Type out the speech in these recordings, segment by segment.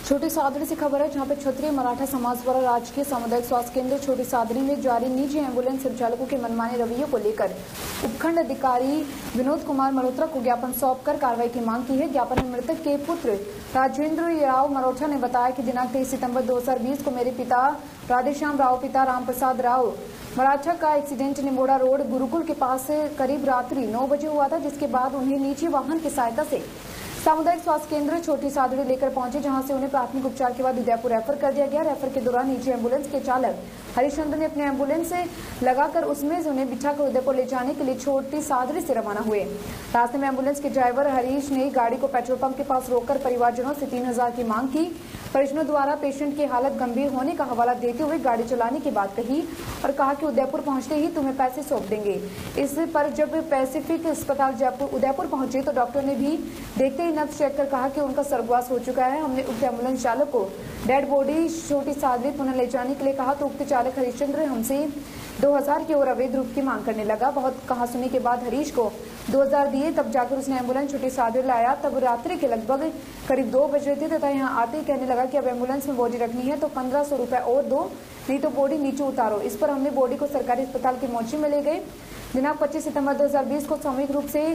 छोटी सादड़ी से खबर है, जहां पर क्षत्रिय मराठा समाज द्वारा राजकीय सामुदायिक स्वास्थ्य केंद्र छोटी सादड़ी में जारी निजी एम्बुलेंस संचालकों के मनमाने रवैये को लेकर उपखंड अधिकारी विनोद कुमार मल्होत्रा को ज्ञापन सौंपकर कार्रवाई की मांग की है। ज्ञापन में मृतक के पुत्र राजेंद्र राव मल्होत्रा ने बताया कि दिनांक 23 सितंबर 2020 को मेरे पिता राधेश्याम राव पिता राम प्रसाद राव मराठा का एक्सीडेंट निमोड़ा रोड गुरुकुल के पास करीब रात्रि 9 बजे हुआ था, जिसके बाद उन्हें निजी वाहन की सहायता से सामुदायिक स्वास्थ्य केंद्र छोटी सादड़ी लेकर पहुंचे, जहां से उन्हें प्राथमिक उपचार के बाद उदयपुर रेफर कर दिया गया। रेफर के दौरान निजी एम्बुलेंस के चालक हरिश्चंद्र ने अपने एम्बुलेंस से लगाकर उसमें उन्हें बिठाकर उदयपुर ले जाने के लिए छोटी सादड़ी से रवाना हुए। रास्ते में एम्बुलेंस के ड्राइवर हरीश ने गाड़ी को पेट्रोल पंप के पास रोककर परिवारजनों से 3000 की मांग की। परिजनों द्वारा पेशेंट की हालत गंभीर होने का हवाला देते हुए गाड़ी चलाने की बात कही और कहा कि उदयपुर पहुंचते ही तुम्हें पैसे सौंप देंगे। इस पर जब पैसिफिक अस्पताल उदयपुर पहुंचे तो डॉक्टर ने भी देखते ही नब्ज चेक कर कहा कि उनका स्वर्गवास हो चुका है। हमने उक्त एम्बुलेंस चालक को डेड बॉडी छोटी सादड़ी पुनः ले जाने के लिए कहा तो उक्त चालक हरिश्चंद्र हमसे 2000 की ओर अवैध रूप की मांग करने लगा। बहुत कहासुनी के बाद हरीश को 2000 दिए, तब जाकर उसने एम्बुलेंस छोटी सादड़ी लाया। तब रात्रि के लगभग करीब 2 बज रहे थे तथा यहाँ आते ही कहने लगा कि अब एम्बुलेंस में बॉडी रखनी है तो 1500 रुपए और दो, नहीं तो बॉडी नीचे उतारो। इस पर हमने बॉडी को सरकारी अस्पताल के मोर्चे में ले गए। दिनांक 25 सितंबर 2020 को सामूहिक रूप से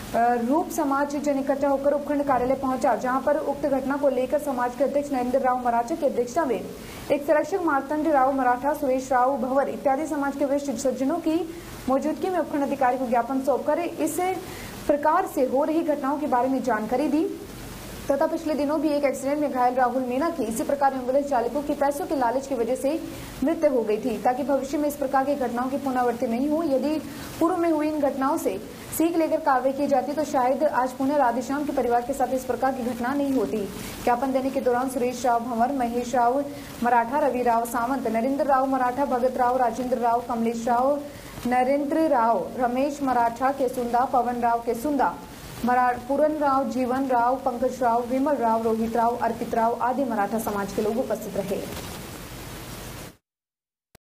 रूप समाज जन इकट्ठा होकर उपखंड कार्यालय पहुंचा, जहां पर उक्त घटना को लेकर समाज के अध्यक्ष नरेंद्र राव मराठा की अध्यक्षता में एक संरक्षक मार्तंड राव मराठा, सुरेश राव भंवर इत्यादि समाज के वरिष्ठ सज्जनों की मौजूदगी में उपखंड अधिकारी को ज्ञापन सौंपकर इस प्रकार से हो रही घटनाओं के बारे में जानकारी दी तथा पिछले दिनों भी एक एक्सीडेंट में घायल राहुल मीणा की इसी प्रकार एम्बुलेंस चालकों की पैसों के लालच की वजह से मृत्यु हो गई थी, ताकि भविष्य में इस प्रकार की घटनाओं की पुनरावृत्ति नहीं हो। यदि पूर्व में हुई इन घटनाओं से सीख लेकर कार्रवाई की जाती तो शायद आज पुनः राधेश्याम के परिवार के साथ इस प्रकार की घटना नहीं होती। ज्ञापन देने के दौरान सुरेश राव भंवर, महेश राव मराठा, रवि राव सावंत, नरेंद्र राव मराठा, भगत राव, राजेंद्र राव, कमलेश राव, नरेंद्र राव, रमेश मराठा केसुंदा, पवन राव केसुंदा, पूरन राव, जीवन राव, पंकज राव, विमल राव, रोहित राव, अर्पित राव आदि मराठा समाज के लोग उपस्थित रहे।